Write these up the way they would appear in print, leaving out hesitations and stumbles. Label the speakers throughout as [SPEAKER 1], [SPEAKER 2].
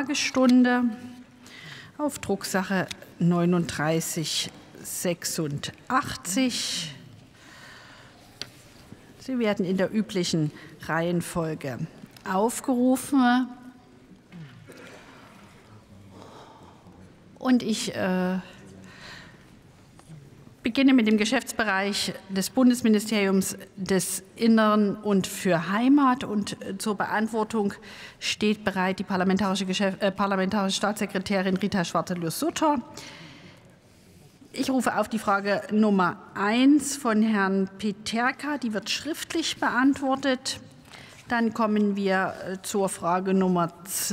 [SPEAKER 1] Fragestunde auf Drucksache 3986. Sie werden in der üblichen Reihenfolge aufgerufen. Und ich beginne mit dem Geschäftsbereich des Bundesministeriums des Innern und für Heimat. Und zur Beantwortung steht bereit die parlamentarische Staatssekretärin Rita Schwarze-Lürsutter. Ich rufe auf die Frage Nummer 1 von Herrn Peterka. Die wird schriftlich beantwortet. Dann kommen wir zur Frage Nummer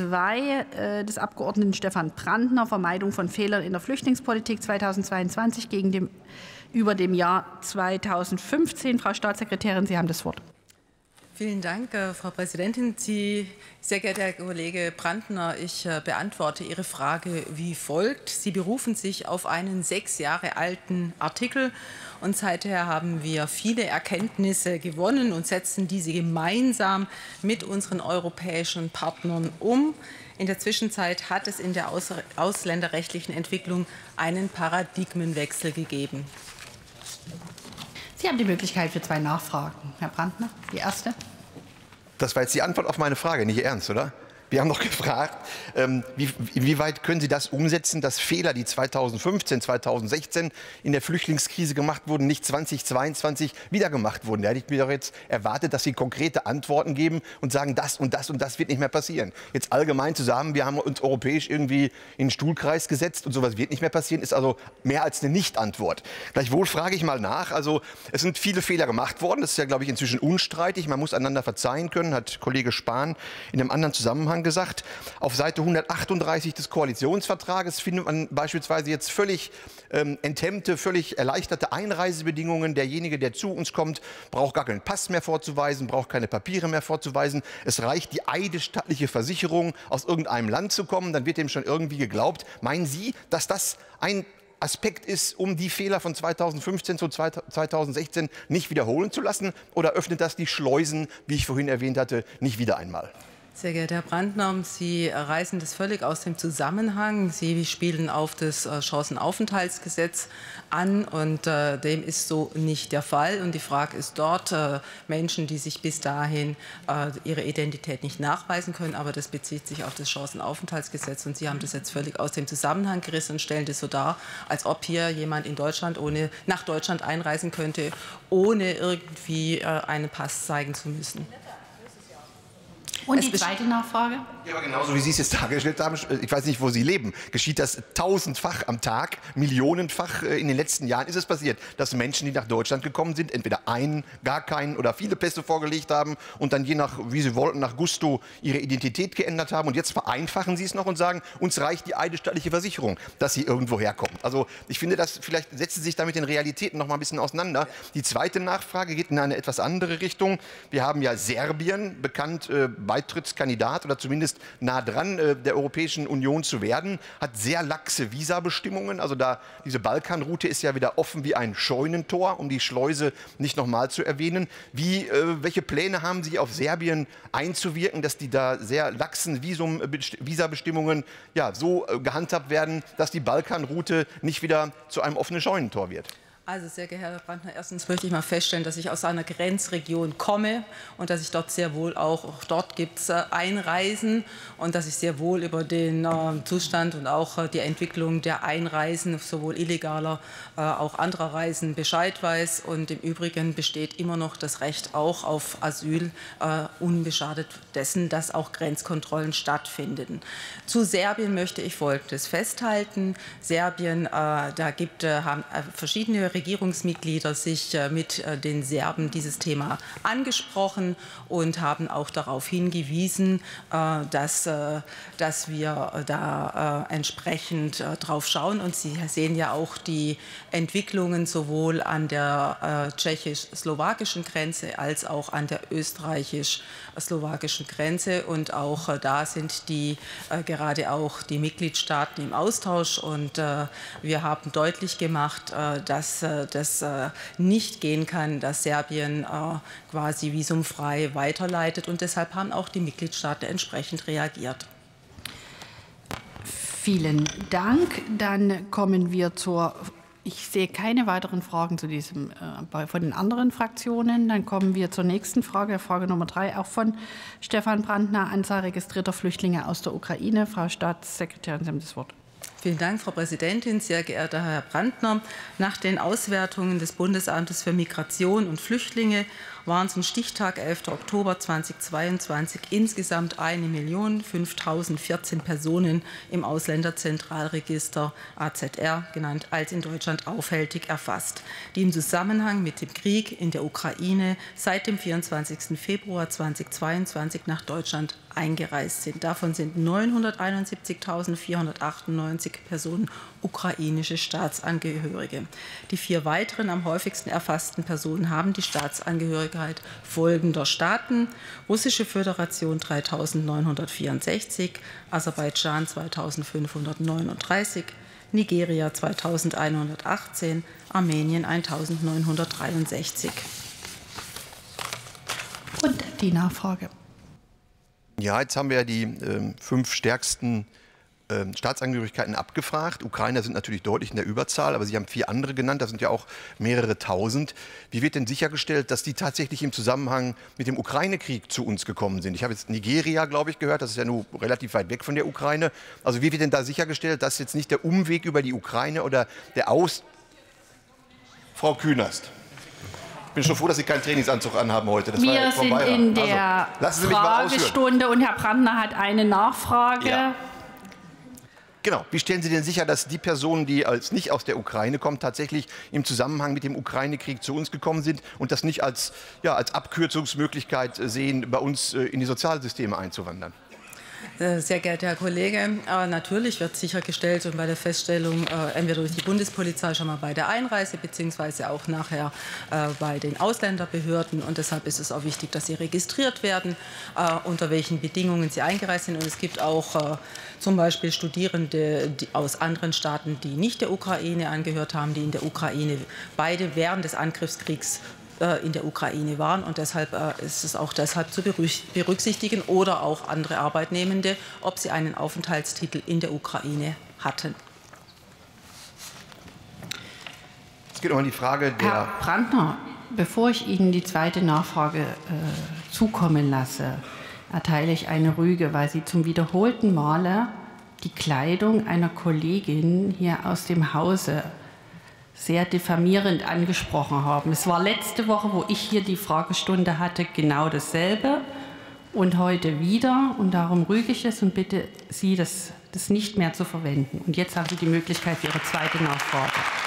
[SPEAKER 1] 2 des Abgeordneten Stefan Brandner, Vermeidung von Fehlern in der Flüchtlingspolitik 2022 gegenüber dem Jahr 2015. Frau Staatssekretärin, Sie haben das Wort.
[SPEAKER 2] Vielen Dank, Frau Präsidentin. Sie, sehr geehrter Herr Kollege Brandner, ich beantworte Ihre Frage wie folgt. Sie berufen sich auf einen 6 Jahre alten Artikel und seither haben wir viele Erkenntnisse gewonnen und setzen diese gemeinsam mit unseren europäischen Partnern um. In der Zwischenzeit hat es in der ausländerrechtlichen Entwicklung einen Paradigmenwechsel gegeben.
[SPEAKER 1] Sie haben die Möglichkeit für 2 Nachfragen. Herr Brandner, die erste.
[SPEAKER 3] Das war jetzt die Antwort auf meine Frage, nicht Ihr Ernst, oder? Wir haben noch gefragt, inwieweit können Sie das umsetzen, dass Fehler, die 2015, 2016 in der Flüchtlingskrise gemacht wurden, nicht 2022 wieder gemacht wurden. Da hätte ich mir doch jetzt erwartet, dass Sie konkrete Antworten geben und sagen, das und das und das wird nicht mehr passieren. Jetzt allgemein zu sagen, wir haben uns europäisch irgendwie in den Stuhlkreis gesetzt und sowas wird nicht mehr passieren, ist also mehr als eine Nicht-Antwort. Gleichwohl frage ich mal nach. Also es sind viele Fehler gemacht worden. Das ist ja, glaube ich, inzwischen unstreitig. Man muss einander verzeihen können, hat Kollege Spahn in einem anderen Zusammenhang gesagt. Auf Seite 138 des Koalitionsvertrages findet man beispielsweise jetzt völlig enthemmte, völlig erleichterte Einreisebedingungen. Derjenige, der zu uns kommt, braucht gar keinen Pass mehr vorzuweisen, braucht keine Papiere mehr vorzuweisen. Es reicht die eidesstattliche Versicherung, aus irgendeinem Land zu kommen, dann wird dem schon irgendwie geglaubt. Meinen Sie, dass das ein Aspekt ist, um die Fehler von 2015 zu 2016 nicht wiederholen zu lassen? Oder öffnet das die Schleusen, wie ich vorhin erwähnt hatte, nicht wieder einmal?
[SPEAKER 2] Sehr geehrter Herr Brandner, Sie reißen das völlig aus dem Zusammenhang. Sie spielen auf das Chancenaufenthaltsgesetz an und dem ist so nicht der Fall. Und die Frage ist dort, Menschen, die sich bis dahin ihre Identität nicht nachweisen können, aber das bezieht sich auf das Chancenaufenthaltsgesetz. Und Sie haben das jetzt völlig aus dem Zusammenhang gerissen und stellen das so dar, als ob hier jemand in Deutschland nach Deutschland einreisen könnte, ohne irgendwie einen Pass zeigen zu müssen.
[SPEAKER 1] Und die zweite Nachfrage?
[SPEAKER 3] Ja, aber genauso wie Sie es jetzt dargestellt haben, ich weiß nicht, wo Sie leben, geschieht das tausendfach am Tag, millionenfach in den letzten Jahren ist es passiert, dass Menschen, die nach Deutschland gekommen sind, entweder einen, gar keinen oder viele Pässe vorgelegt haben und dann je nach, wie sie wollten, nach Gusto ihre Identität geändert haben. Und jetzt vereinfachen Sie es noch und sagen, uns reicht die eidesstattliche Versicherung, dass sie irgendwo herkommt. Also ich finde, vielleicht setzen Sie sich da mit den Realitäten noch mal ein bisschen auseinander. Die zweite Nachfrage geht in eine etwas andere Richtung. Wir haben ja Serbien, bekannt Beitrittskandidat oder zumindest nah dran der Europäischen Union zu werden, hat sehr laxe Visabestimmungen. Also diese Balkanroute ist ja wieder offen wie ein Scheunentor, um die Schleuse nicht nochmal zu erwähnen. Welche Pläne haben Sie, auf Serbien einzuwirken, dass die da sehr laxen Visabestimmungen ja, so gehandhabt werden, dass die Balkanroute nicht wieder zu einem offenen Scheunentor wird?
[SPEAKER 2] Also, sehr geehrter Herr Brandner, erstens möchte ich mal feststellen, dass ich aus einer Grenzregion komme und dass ich dort sehr wohl auch dort gibt es Einreisen und dass ich sehr wohl über den Zustand und auch die Entwicklung der Einreisen, sowohl illegaler, auch anderer Reisen Bescheid weiß. Und im Übrigen besteht immer noch das Recht auch auf Asyl, unbeschadet dessen, dass auch Grenzkontrollen stattfinden. Zu Serbien möchte ich Folgendes festhalten. Serbien, haben verschiedene Regierungsmitglieder sich mit den Serben dieses Thema angesprochen und haben auch darauf hingewiesen, dass wir da entsprechend drauf schauen. Und Sie sehen ja auch die Entwicklungen sowohl an der tschechisch-slowakischen Grenze als auch an der österreichisch-slowakischen Grenze. Und auch da sind gerade auch die Mitgliedstaaten im Austausch. Und wir haben deutlich gemacht, dass das nicht gehen kann, dass Serbien quasi visumfrei weiterleitet. Und deshalb haben auch die Mitgliedstaaten entsprechend reagiert.
[SPEAKER 1] Vielen Dank. Dann kommen wir zur... Ich sehe keine weiteren Fragen zu diesem, von den anderen Fraktionen. Dann kommen wir zur nächsten Frage, Frage Nummer 3, auch von Stefan Brandner, Anzahl registrierter Flüchtlinge aus der Ukraine. Frau Staatssekretärin, Sie haben das Wort.
[SPEAKER 2] Vielen Dank, Frau Präsidentin, sehr geehrter Herr Brandner. Nach den Auswertungen des Bundesamtes für Migration und Flüchtlinge waren zum Stichtag 11. Oktober 2022 insgesamt 1.005.014 Personen im Ausländerzentralregister AZR, genannt als in Deutschland aufhältig, erfasst, die im Zusammenhang mit dem Krieg in der Ukraine seit dem 24. Februar 2022 nach Deutschland eingereist sind. Davon sind 971.498 Personen ukrainische Staatsangehörige. Die 4 weiteren am häufigsten erfassten Personen haben die Staatsangehörigkeit folgender Staaten: Russische Föderation 3.964, Aserbaidschan 2.539, Nigeria 2.118, Armenien 1.963.
[SPEAKER 1] Und die Nachfrage.
[SPEAKER 3] Ja, jetzt haben wir ja die 5 stärksten Staatsangehörigkeiten abgefragt. Ukrainer sind natürlich deutlich in der Überzahl, aber Sie haben 4 andere genannt, das sind ja auch mehrere tausend. Wie wird denn sichergestellt, dass die tatsächlich im Zusammenhang mit dem Ukraine-Krieg zu uns gekommen sind? Ich habe jetzt Nigeria, glaube ich, gehört, das ist ja nur relativ weit weg von der Ukraine. Also wie wird denn da sichergestellt, dass jetzt nicht der Umweg über die Ukraine oder der Frau Künast. Ich bin schon froh, dass Sie keinen Trainingsanzug anhaben heute. Das
[SPEAKER 1] wir
[SPEAKER 3] war
[SPEAKER 1] sind in der Fragestunde und Herr Brandner hat eine Nachfrage.
[SPEAKER 3] Ja. Genau. Wie stellen Sie denn sicher, dass die Personen, die nicht aus der Ukraine kommen, tatsächlich im Zusammenhang mit dem Ukraine-Krieg zu uns gekommen sind und das nicht als Abkürzungsmöglichkeit sehen, bei uns in die Sozialsysteme einzuwandern?
[SPEAKER 2] Sehr geehrter Herr Kollege, natürlich wird sichergestellt und bei der Feststellung entweder durch die Bundespolizei schon mal bei der Einreise beziehungsweise auch nachher bei den Ausländerbehörden, und deshalb ist es auch wichtig, dass sie registriert werden, unter welchen Bedingungen sie eingereist sind, und es gibt auch zum Beispiel Studierende aus anderen Staaten, die nicht der Ukraine angehört haben, die in der Ukraine beide während des Angriffskriegs in der Ukraine waren, und deshalb ist es auch deshalb zu berücksichtigen, oder auch andere Arbeitnehmende, ob sie einen Aufenthaltstitel in der Ukraine hatten.
[SPEAKER 3] Es geht um die Frage der...
[SPEAKER 1] Herr Brandner, bevor ich Ihnen die zweite Nachfrage zukommen lasse, erteile ich eine Rüge, weil Sie zum wiederholten Male die Kleidung einer Kollegin hier aus dem Hause sehr diffamierend angesprochen haben. Es war letzte Woche, wo ich hier die Fragestunde hatte, genau dasselbe und heute wieder. Und darum rüge ich es und bitte Sie, das nicht mehr zu verwenden. Und jetzt haben Sie die Möglichkeit für Ihre zweite Nachfrage.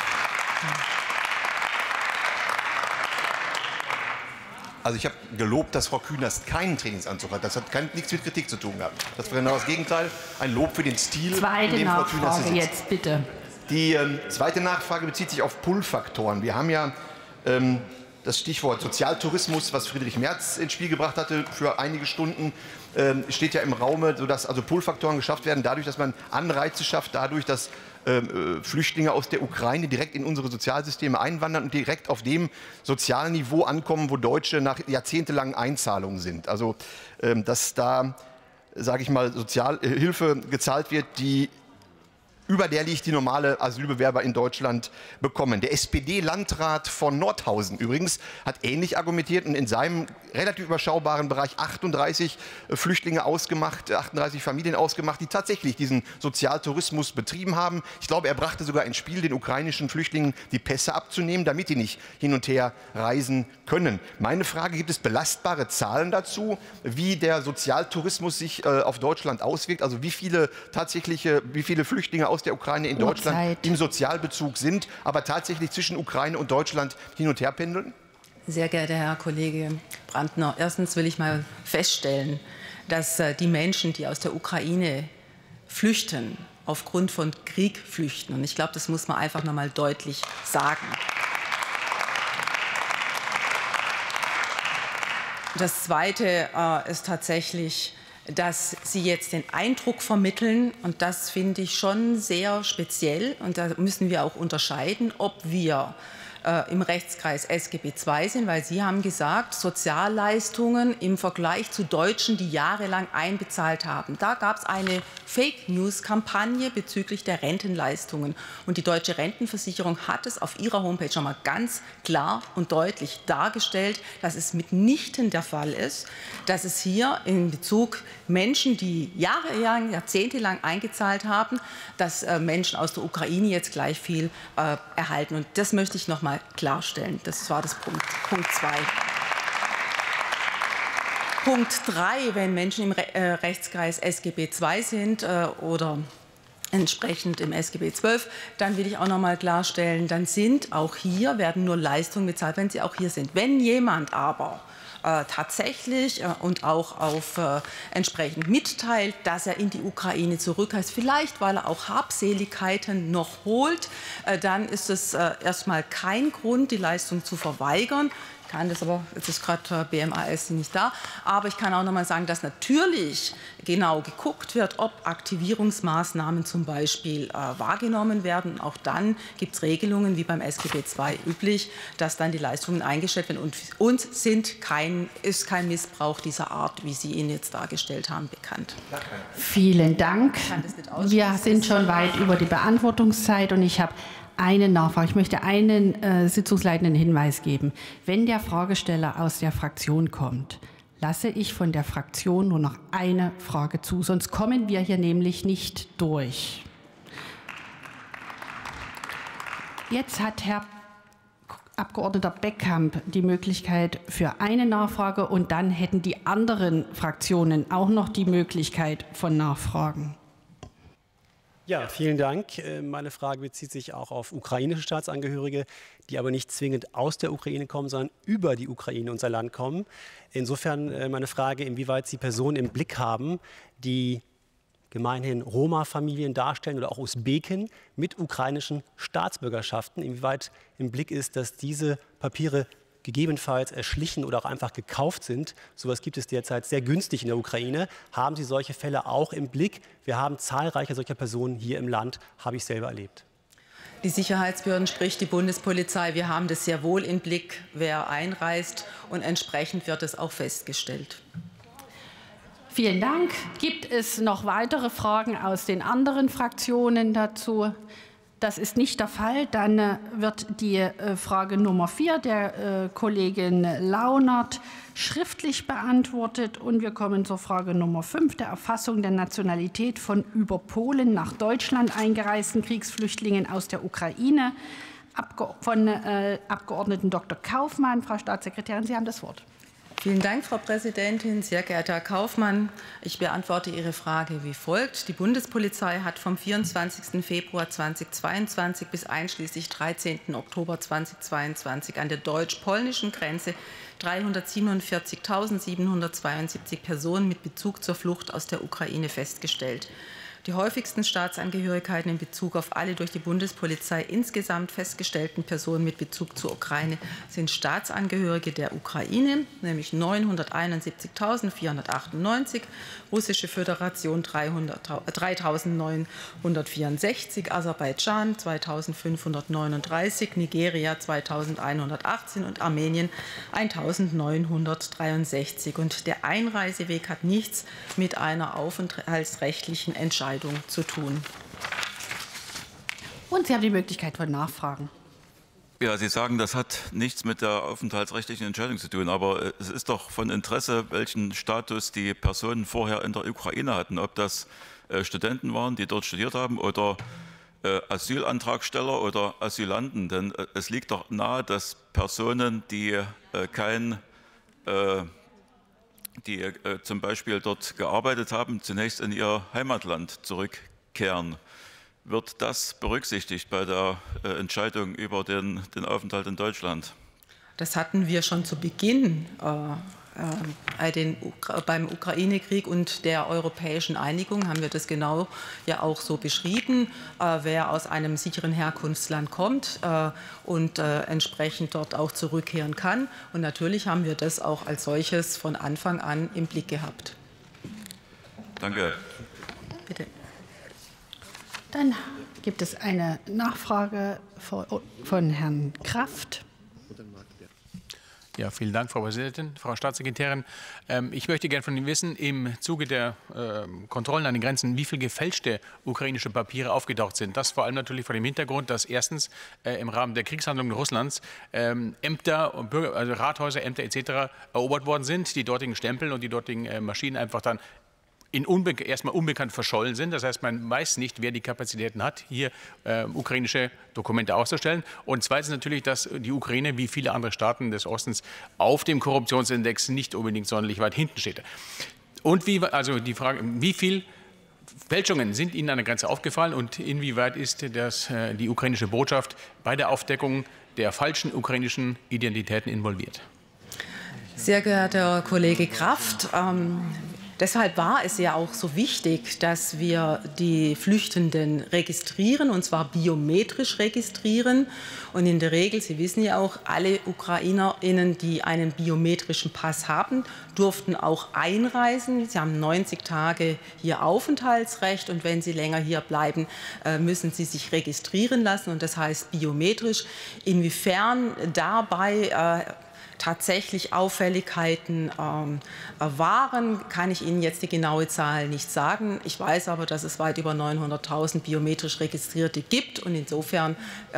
[SPEAKER 3] Also ich habe gelobt, dass Frau Künast keinen Trainingsanzug hat. Das hat nichts mit Kritik zu tun gehabt. Das war genau das Gegenteil. Ein Lob für den Stil,
[SPEAKER 1] zweite
[SPEAKER 3] in dem Frau Künast sitzt.
[SPEAKER 1] Jetzt bitte.
[SPEAKER 3] Die zweite Nachfrage bezieht sich auf Pull-Faktoren. Wir haben ja das Stichwort Sozialtourismus, was Friedrich Merz ins Spiel gebracht hatte für einige Stunden, steht ja im Raume, sodass also Pull-Faktoren geschafft werden, dadurch, dass man Anreize schafft, dadurch, dass Flüchtlinge aus der Ukraine direkt in unsere Sozialsysteme einwandern und direkt auf dem sozialen Niveau ankommen, wo Deutsche nach jahrzehntelangen Einzahlungen sind. Also dass da, sage ich mal, Sozialhilfe gezahlt wird, die über der liegt, die normale Asylbewerber in Deutschland bekommen. Der SPD-Landrat von Nordhausen übrigens hat ähnlich argumentiert und in seinem relativ überschaubaren Bereich 38 Flüchtlinge ausgemacht, 38 Familien ausgemacht, die tatsächlich diesen Sozialtourismus betrieben haben. Ich glaube, er brachte sogar ins Spiel, den ukrainischen Flüchtlingen die Pässe abzunehmen, damit die nicht hin und her reisen können. Meine Frage, gibt es belastbare Zahlen dazu, wie der Sozialtourismus sich auf Deutschland auswirkt? Also wie viele Flüchtlinge aus der Ukraine in Deutschland im Sozialbezug sind, aber tatsächlich zwischen Ukraine und Deutschland hin und her pendeln?
[SPEAKER 2] Sehr geehrter Herr Kollege Brandner, erstens will ich mal feststellen, dass die Menschen, die aus der Ukraine flüchten, aufgrund von Krieg flüchten. Und ich glaube, das muss man einfach noch mal deutlich sagen. Das Zweite ist tatsächlich, dass Sie jetzt den Eindruck vermitteln, und das finde ich schon sehr speziell, und da müssen wir auch unterscheiden, ob wir im Rechtskreis SGB II sind, weil Sie haben gesagt, Sozialleistungen im Vergleich zu Deutschen, die jahrelang einbezahlt haben. Da gab es eine Fake-News-Kampagne bezüglich der Rentenleistungen. Und die Deutsche Rentenversicherung hat es auf ihrer Homepage schon mal ganz klar und deutlich dargestellt, dass es mitnichten der Fall ist, dass es hier in Bezug Menschen, die jahrelang, jahrzehntelang eingezahlt haben, dass Menschen aus der Ukraine jetzt gleich viel erhalten. Und das möchte ich noch mal klarstellen. Das war das Punkt 2. Punkt 3, wenn Menschen im Rechtskreis SGB II sind oder entsprechend im SGB XII, dann will ich auch noch mal klarstellen, dann sind auch hier, werden nur Leistungen bezahlt, wenn sie auch hier sind. Wenn jemand aber tatsächlich und auch entsprechend mitteilt, dass er in die Ukraine zurückreist, vielleicht weil er auch Habseligkeiten noch holt, dann ist es erstmal kein Grund, die Leistung zu verweigern. Ich kann das aber, jetzt ist gerade BMAS nicht da, aber ich kann auch noch mal sagen, dass natürlich genau geguckt wird, ob Aktivierungsmaßnahmen zum Beispiel wahrgenommen werden. Auch dann gibt es Regelungen, wie beim SGB II üblich, dass dann die Leistungen eingestellt werden. Und uns ist kein Missbrauch dieser Art, wie Sie ihn jetzt dargestellt haben, bekannt.
[SPEAKER 1] Vielen Dank. Wir sind schon weit über die Beantwortungszeit und ich habe eine Nachfrage. Ich möchte einen sitzungsleitenden Hinweis geben. Wenn der Fragesteller aus der Fraktion kommt, lasse ich von der Fraktion nur noch eine Frage zu, sonst kommen wir hier nämlich nicht durch. Jetzt hat Herr Abgeordneter Beckkamp die Möglichkeit für eine Nachfrage und dann hätten die anderen Fraktionen auch noch die Möglichkeit von Nachfragen.
[SPEAKER 4] Ja, vielen Dank. Meine Frage bezieht sich auch auf ukrainische Staatsangehörige, die aber nicht zwingend aus der Ukraine kommen, sondern über die Ukraine in unser Land kommen. Insofern meine Frage, inwieweit Sie Personen im Blick haben, die gemeinhin Roma-Familien darstellen oder auch Usbeken mit ukrainischen Staatsbürgerschaften. Inwieweit im Blick ist, dass diese Papiere gegebenenfalls erschlichen oder auch einfach gekauft sind. Sowas gibt es derzeit sehr günstig in der Ukraine. Haben Sie solche Fälle auch im Blick? Wir haben zahlreiche solcher Personen hier im Land, habe ich selber erlebt.
[SPEAKER 2] Die Sicherheitsbehörden, sprich die Bundespolizei, wir haben das sehr wohl im Blick, wer einreist, und entsprechend wird es auch festgestellt.
[SPEAKER 1] Vielen Dank. Gibt es noch weitere Fragen aus den anderen Fraktionen dazu? Das ist nicht der Fall. Dann wird die Frage Nummer 4 der Kollegin Launert schriftlich beantwortet. Und wir kommen zur Frage Nummer 5 der Erfassung der Nationalität von über Polen nach Deutschland eingereisten Kriegsflüchtlingen aus der Ukraine von Abgeordneten Dr. Kaufmann. Frau Staatssekretärin, Sie haben das Wort.
[SPEAKER 2] Vielen Dank, Frau Präsidentin. Sehr geehrter Herr Kaufmann, ich beantworte Ihre Frage wie folgt. Die Bundespolizei hat vom 24. Februar 2022 bis einschließlich 13. Oktober 2022 an der deutsch-polnischen Grenze 347.772 Personen mit Bezug zur Flucht aus der Ukraine festgestellt. Die häufigsten Staatsangehörigkeiten in Bezug auf alle durch die Bundespolizei insgesamt festgestellten Personen mit Bezug zur Ukraine sind Staatsangehörige der Ukraine, nämlich 971.498, Russische Föderation 3.964, Aserbaidschan 2.539, Nigeria 2.118 und Armenien 1.963. Und der Einreiseweg hat nichts mit einer aufenthaltsrechtlichen Entscheidung zu tun.
[SPEAKER 1] Und Sie haben die Möglichkeit von Nachfragen.
[SPEAKER 5] Ja, Sie sagen, das hat nichts mit der aufenthaltsrechtlichen Entscheidung zu tun. Aber es ist doch von Interesse, welchen Status die Personen vorher in der Ukraine hatten. Ob das Studenten waren, die dort studiert haben, oder Asylantragsteller oder Asylanten. Denn es liegt doch nahe, dass Personen, die zum Beispiel dort gearbeitet haben, zunächst in ihr Heimatland zurückkehren. Wird das berücksichtigt bei der Entscheidung über den Aufenthalt in Deutschland?
[SPEAKER 2] Das hatten wir schon zu Beginn beim Ukraine-Krieg und der europäischen Einigung haben wir das genau ja auch so beschrieben, wer aus einem sicheren Herkunftsland kommt und entsprechend dort auch zurückkehren kann. Und natürlich haben wir das auch als solches von Anfang an im Blick gehabt.
[SPEAKER 5] Danke.
[SPEAKER 2] Bitte.
[SPEAKER 1] Dann Gibt es eine Nachfrage von Herrn Kraft?
[SPEAKER 6] Ja, vielen Dank, Frau Präsidentin, Frau Staatssekretärin. Ich möchte gerne von Ihnen wissen, im Zuge der Kontrollen an den Grenzen, wie viele gefälschte ukrainische Papiere aufgetaucht sind. Das vor allem natürlich vor dem Hintergrund, dass erstens im Rahmen der Kriegshandlungen Russlands Ämter, also Rathäuser, Ämter etc. erobert worden sind, die dortigen Stempel und die dortigen Maschinen einfach dann erstmal unbekannt verschollen sind. Das heißt, man weiß nicht, wer die Kapazitäten hat, hier ukrainische Dokumente auszustellen. Und zweitens natürlich, dass die Ukraine, wie viele andere Staaten des Ostens, auf dem Korruptionsindex nicht unbedingt sonderlich weit hinten steht. Und also die Frage, wie viele Fälschungen sind Ihnen an der Grenze aufgefallen und inwieweit ist die ukrainische Botschaft bei der Aufdeckung der falschen ukrainischen Identitäten involviert?
[SPEAKER 2] Sehr geehrter Kollege Kraft, deshalb war es ja auch so wichtig, dass wir die Flüchtenden registrieren, und zwar biometrisch registrieren. Und in der Regel, Sie wissen ja auch, alle UkrainerInnen, die einen biometrischen Pass haben, durften auch einreisen. Sie haben 90 Tage hier Aufenthaltsrecht, und wenn sie länger hier bleiben, müssen sie sich registrieren lassen. Und das heißt biometrisch. Inwiefern dabei tatsächlich Auffälligkeiten waren, kann ich Ihnen jetzt die genaue Zahl nicht sagen. Ich weiß aber, dass es weit über 900.000 biometrisch Registrierte gibt, und insofern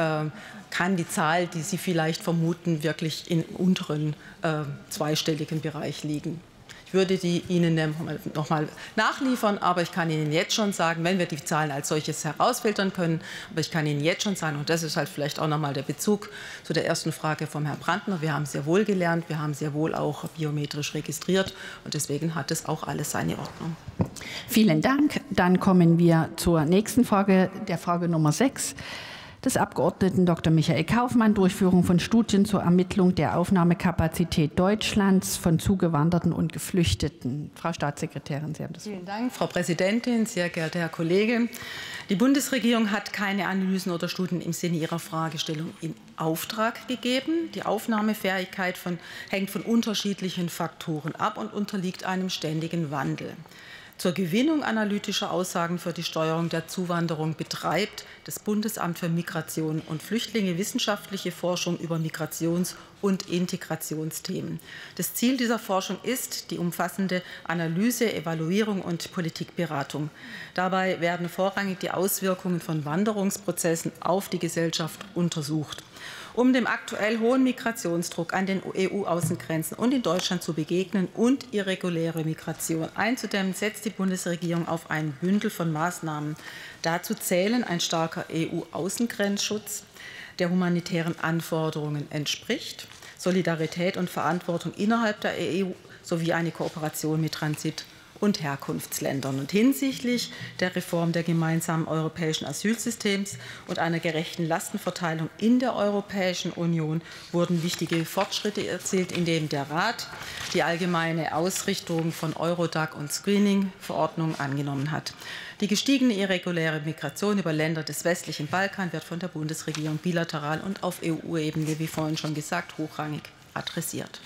[SPEAKER 2] kann die Zahl, die Sie vielleicht vermuten, wirklich im unteren zweistelligen Bereich liegen. Ich würde die Ihnen noch mal nachliefern, aber ich kann Ihnen jetzt schon sagen, wenn wir die Zahlen als solches herausfiltern können, aber ich kann Ihnen jetzt schon sagen, und das ist halt vielleicht auch noch mal der Bezug zu der ersten Frage vom Herrn Brandner, wir haben sehr wohl gelernt, wir haben sehr wohl auch biometrisch registriert, und deswegen hat es auch alles seine Ordnung.
[SPEAKER 1] Vielen Dank. Dann kommen wir zur nächsten Frage, der Frage Nummer 6. Des Abgeordneten Dr. Michael Kaufmann, Durchführung von Studien zur Ermittlung der Aufnahmekapazität Deutschlands von Zugewanderten und Geflüchteten. Frau Staatssekretärin, Sie haben das Wort.
[SPEAKER 2] Vielen Dank, Frau Präsidentin, sehr geehrter Herr Kollege. Die Bundesregierung hat keine Analysen oder Studien im Sinne ihrer Fragestellung in Auftrag gegeben. Die Aufnahmefähigkeit hängt von unterschiedlichen Faktoren ab und unterliegt einem ständigen Wandel. Zur Gewinnung analytischer Aussagen für die Steuerung der Zuwanderung betreibt das Bundesamt für Migration und Flüchtlinge wissenschaftliche Forschung über Migrations- und Integrationsthemen. Das Ziel dieser Forschung ist die umfassende Analyse, Evaluierung und Politikberatung. Dabei werden vorrangig die Auswirkungen von Wanderungsprozessen auf die Gesellschaft untersucht. Um dem aktuell hohen Migrationsdruck an den EU-Außengrenzen und in Deutschland zu begegnen und irreguläre Migration einzudämmen, setzt die Bundesregierung auf ein Bündel von Maßnahmen. Dazu zählen ein starker EU-Außengrenzschutz, der humanitären Anforderungen entspricht, Solidarität und Verantwortung innerhalb der EU sowie eine Kooperation mit Transit- und Herkunftsländern. Und hinsichtlich der Reform der gemeinsamen europäischen Asylsystems und einer gerechten Lastenverteilung in der Europäischen Union wurden wichtige Fortschritte erzielt, indem der Rat die allgemeine Ausrichtung von Eurodac und Screening-Verordnung angenommen hat. Die gestiegene irreguläre Migration über Länder des westlichen Balkan wird von der Bundesregierung bilateral und auf EU-Ebene, wie vorhin schon gesagt, hochrangig adressiert.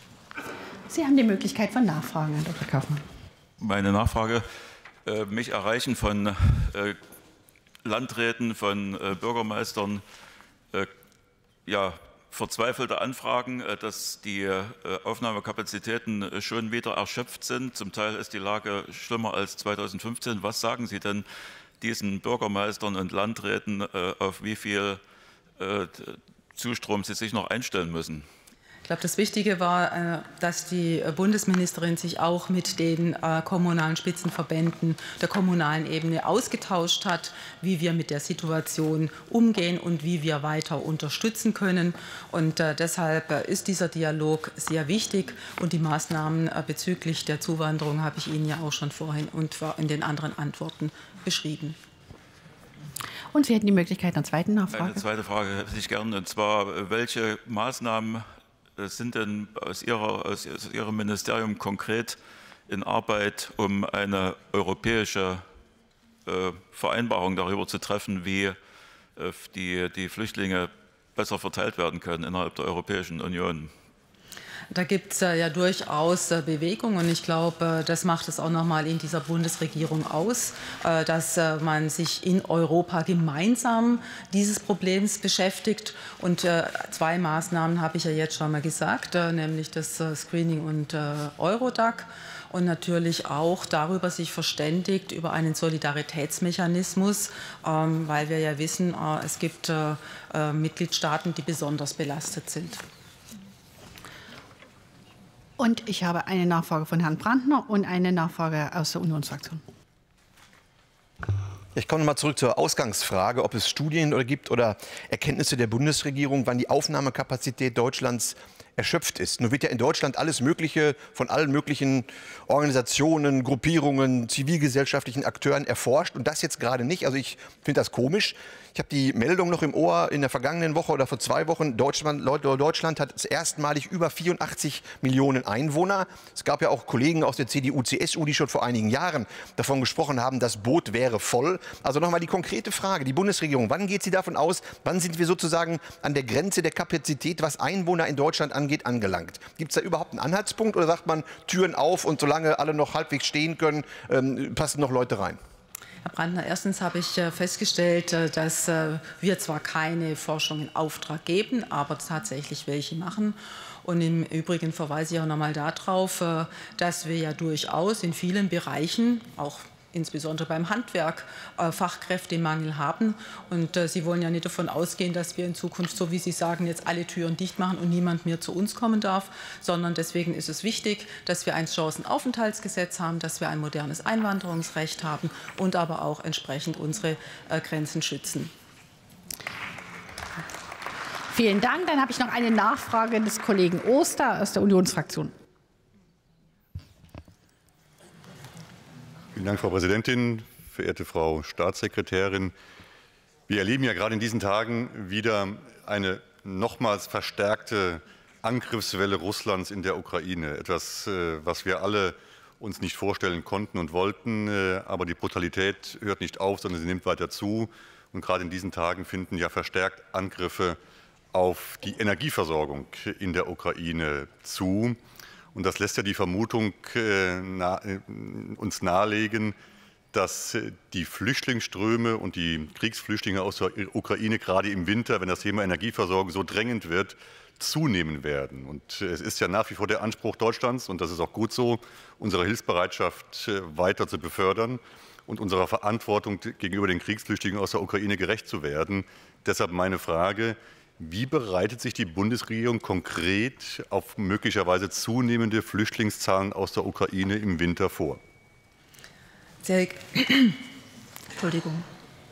[SPEAKER 1] Sie haben die Möglichkeit von Nachfragen, Herr Dr. Kaufmann.
[SPEAKER 5] Meine Nachfrage, mich erreichen von Landräten, von Bürgermeistern ja, verzweifelte Anfragen, dass die Aufnahmekapazitäten schon wieder erschöpft sind. Zum Teil ist die Lage schlimmer als 2015. Was sagen Sie denn diesen Bürgermeistern und Landräten, auf wie viel Zustrom sie sich noch einstellen müssen?
[SPEAKER 2] Ich glaube, das Wichtige war, dass die Bundesministerin sich auch mit den kommunalen Spitzenverbänden der kommunalen Ebene ausgetauscht hat, wie wir mit der Situation umgehen und wie wir weiter unterstützen können. Und deshalb ist dieser Dialog sehr wichtig. Und die Maßnahmen bezüglich der Zuwanderung habe ich Ihnen ja auch schon vorhin und in den anderen Antworten beschrieben.
[SPEAKER 1] Und Sie hätten die Möglichkeit einer zweiten Nachfrage.
[SPEAKER 5] Eine zweite Frage hätte ich gerne, und zwar, welche Maßnahmen sind denn aus Ihrem Ministerium konkret in Arbeit, um eine europäische Vereinbarung darüber zu treffen, wie die Flüchtlinge besser verteilt werden können innerhalb der Europäischen Union?
[SPEAKER 2] Da gibt es ja durchaus Bewegung und ich glaube, das macht es auch noch mal in dieser Bundesregierung aus, dass man sich in Europa gemeinsam dieses Problems beschäftigt. Und 2 Maßnahmen habe ich ja jetzt schon mal gesagt, nämlich das Screening und Eurodac. Und natürlich auch darüber sich verständigt, über einen Solidaritätsmechanismus, weil wir ja wissen, es gibt Mitgliedstaaten, die besonders belastet sind.
[SPEAKER 1] Und ich habe eine Nachfrage von Herrn Brandner und eine Nachfrage aus der Unionsfraktion.
[SPEAKER 3] Ich komme noch mal zurück zur Ausgangsfrage, ob es Studien gibt oder Erkenntnisse der Bundesregierung, wann die Aufnahmekapazität Deutschlands erschöpft ist. Nun wird ja in Deutschland alles Mögliche von allen möglichen Organisationen, Gruppierungen, zivilgesellschaftlichen Akteuren erforscht und das jetzt gerade nicht. Also ich finde das komisch. Ich habe die Meldung noch im Ohr in der vergangenen Woche oder vor 2 Wochen. Deutschland hat erstmalig über 84 Millionen Einwohner. Es gab ja auch Kollegen aus der CDU, CSU, die schon vor einigen Jahren davon gesprochen haben, das Boot wäre voll. Also nochmal die konkrete Frage, die Bundesregierung, wann geht sie davon aus, wann sind wir sozusagen an der Grenze der Kapazität, was Einwohner in Deutschland angeht, angelangt? Gibt es da überhaupt einen Anhaltspunkt oder sagt man, Türen auf und solange alle noch halbwegs stehen können, passen noch Leute rein?
[SPEAKER 2] Herr Brandner, erstens habe ich festgestellt, dass wir zwar keine Forschung in Auftrag geben, aber tatsächlich welche machen. Und im Übrigen verweise ich auch noch mal darauf, dass wir ja durchaus in vielen Bereichen, auch insbesondere beim Handwerk, Fachkräftemangel haben. Und Sie wollen ja nicht davon ausgehen, dass wir in Zukunft, so wie Sie sagen, jetzt alle Türen dicht machen und niemand mehr zu uns kommen darf, sondern deswegen ist es wichtig, dass wir ein Chancenaufenthaltsgesetz haben, dass wir ein modernes Einwanderungsrecht haben und aber auch entsprechend unsere Grenzen schützen.
[SPEAKER 1] Vielen Dank. Dann habe ich noch eine Nachfrage des Kollegen Oster aus der Unionsfraktion.
[SPEAKER 7] Vielen Dank, Frau Präsidentin, verehrte Frau Staatssekretärin. Wir erleben ja gerade in diesen Tagen wieder eine nochmals verstärkte Angriffswelle Russlands in der Ukraine. Etwas, was wir alle uns nicht vorstellen konnten und wollten. Aber die Brutalität hört nicht auf, sondern sie nimmt weiter zu. Und gerade in diesen Tagen finden ja verstärkt Angriffe auf die Energieversorgung in der Ukraine zu. Und das lässt ja die Vermutung uns nahelegen, dass die Flüchtlingsströme und die Kriegsflüchtlinge aus der Ukraine gerade im Winter, wenn das Thema Energieversorgung so drängend wird, zunehmen werden. Und es ist ja nach wie vor der Anspruch Deutschlands, und das ist auch gut so, unsere Hilfsbereitschaft weiter zu befördern und unserer Verantwortung gegenüber den Kriegsflüchtlingen aus der Ukraine gerecht zu werden. Deshalb meine Frage: Wie bereitet sich die Bundesregierung konkret auf möglicherweise zunehmende Flüchtlingszahlen aus der Ukraine im Winter vor?
[SPEAKER 2] Entschuldigung.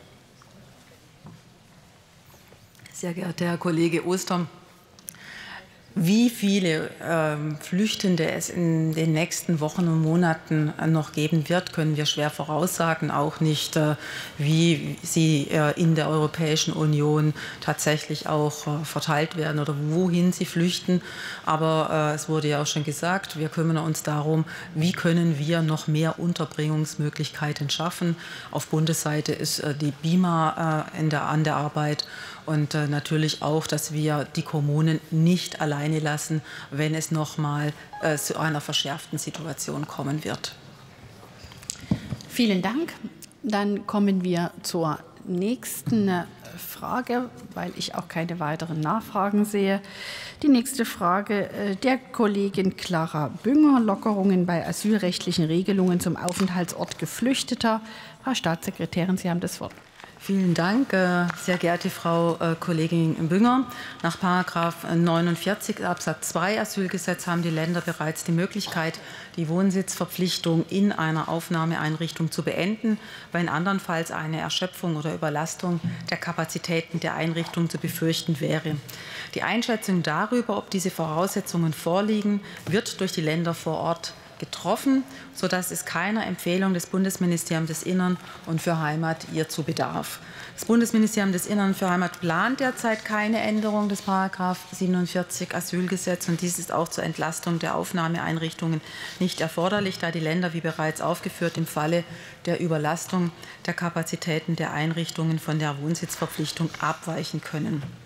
[SPEAKER 2] Sehr geehrter Herr Kollege Oster, wie viele Flüchtende es in den nächsten Wochen und Monaten noch geben wird, können wir schwer voraussagen. Auch nicht, wie sie in der Europäischen Union tatsächlich auch verteilt werden oder wohin sie flüchten. Aber es wurde ja auch schon gesagt, wir kümmern uns darum, wie können wir noch mehr Unterbringungsmöglichkeiten schaffen. Auf Bundesseite ist die BIMA an der Arbeit. Und natürlich auch, dass wir die Kommunen nicht alleine lassen, wenn es noch mal zu einer verschärften Situation kommen wird.
[SPEAKER 1] Vielen Dank. Dann kommen wir zur nächsten Frage, weil ich auch keine weiteren Nachfragen sehe. Die nächste Frage der Kollegin Clara Bünger, Lockerungen bei asylrechtlichen Regelungen zum Aufenthaltsort Geflüchteter. Frau Staatssekretärin, Sie haben das Wort.
[SPEAKER 2] Vielen Dank, sehr geehrte Frau Kollegin Bünger. Nach § 49 Absatz 2 Asylgesetz haben die Länder bereits die Möglichkeit, die Wohnsitzverpflichtung in einer Aufnahmeeinrichtung zu beenden, wenn andernfalls eine Erschöpfung oder Überlastung der Kapazitäten der Einrichtung zu befürchten wäre. Die Einschätzung darüber, ob diese Voraussetzungen vorliegen, wird durch die Länder vor Ort getroffen, sodass es keiner Empfehlung des Bundesministeriums des Innern und für Heimat hierzu bedarf. Das Bundesministerium des Innern und für Heimat plant derzeit keine Änderung des § 47 Asylgesetz, und dies ist auch zur Entlastung der Aufnahmeeinrichtungen nicht erforderlich, da die Länder, wie bereits aufgeführt, im Falle der Überlastung der Kapazitäten der Einrichtungen von der Wohnsitzverpflichtung abweichen können.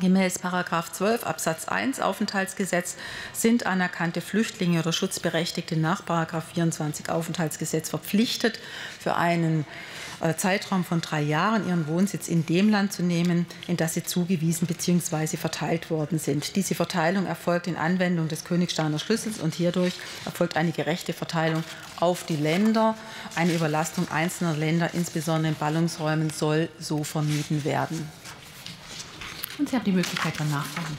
[SPEAKER 2] Gemäß § 12 Absatz 1 Aufenthaltsgesetz sind anerkannte Flüchtlinge oder Schutzberechtigte nach § 24 Aufenthaltsgesetz verpflichtet, für einen Zeitraum von 3 Jahren ihren Wohnsitz in dem Land zu nehmen, in das sie zugewiesen bzw. verteilt worden sind. Diese Verteilung erfolgt in Anwendung des Königsteiner Schlüssels und hierdurch erfolgt eine gerechte Verteilung auf die Länder. Eine Überlastung einzelner Länder, insbesondere in Ballungsräumen, soll so vermieden werden.
[SPEAKER 1] Und Sie haben die Möglichkeit von Nachfragen.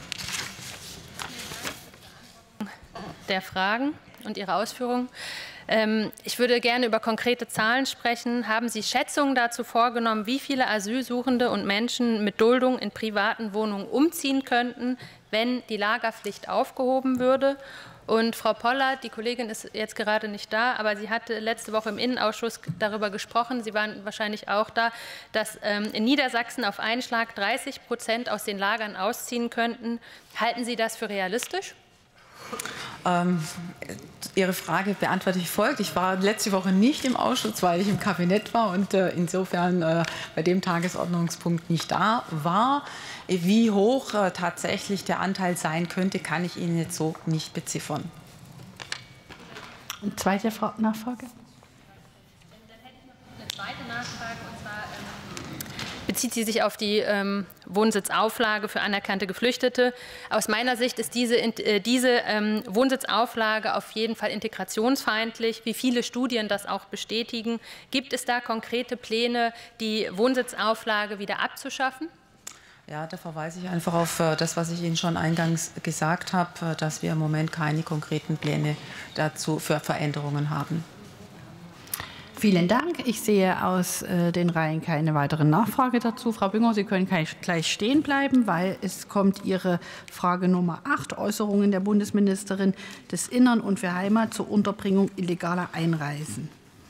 [SPEAKER 8] Der Fragen und Ihre Ausführungen. Ich würde gerne über konkrete Zahlen sprechen. Haben Sie Schätzungen dazu vorgenommen, wie viele Asylsuchende und Menschen mit Duldung in privaten Wohnungen umziehen könnten, wenn die Lagerpflicht aufgehoben würde? Und Frau Pollard, die Kollegin ist jetzt gerade nicht da, aber sie hatte letzte Woche im Innenausschuss darüber gesprochen, Sie waren wahrscheinlich auch da, dass in Niedersachsen auf einen Schlag 30% aus den Lagern ausziehen könnten. Halten Sie das für realistisch?
[SPEAKER 2] Ihre Frage beantworte ich folgt. Ich war letzte Woche nicht im Ausschuss, weil ich im Kabinett war und insofern bei dem Tagesordnungspunkt nicht da war. Wie hoch tatsächlich der Anteil sein könnte, kann ich Ihnen jetzt so nicht beziffern.
[SPEAKER 1] Und zweite Nachfrage?
[SPEAKER 8] Dann hätte ich noch eine zweite Nachfrage, und zwar bezieht sie sich auf die Wohnsitzauflage für anerkannte Geflüchtete. Aus meiner Sicht ist diese Wohnsitzauflage auf jeden Fall integrationsfeindlich, wie viele Studien das auch bestätigen. Gibt es da konkrete Pläne, die Wohnsitzauflage wieder abzuschaffen?
[SPEAKER 2] Ja, da verweise ich einfach auf das, was ich Ihnen schon eingangs gesagt habe, dass wir im Moment keine konkreten Pläne dazu für Veränderungen haben.
[SPEAKER 1] Vielen Dank. Ich sehe aus den Reihen keine weiteren Nachfrage dazu. Frau Bünger, Sie können gleich stehen bleiben, weil es kommt Ihre Frage Nummer 8, Äußerungen der Bundesministerin des Innern und für Heimat zur Unterbringung illegaler Einreisen.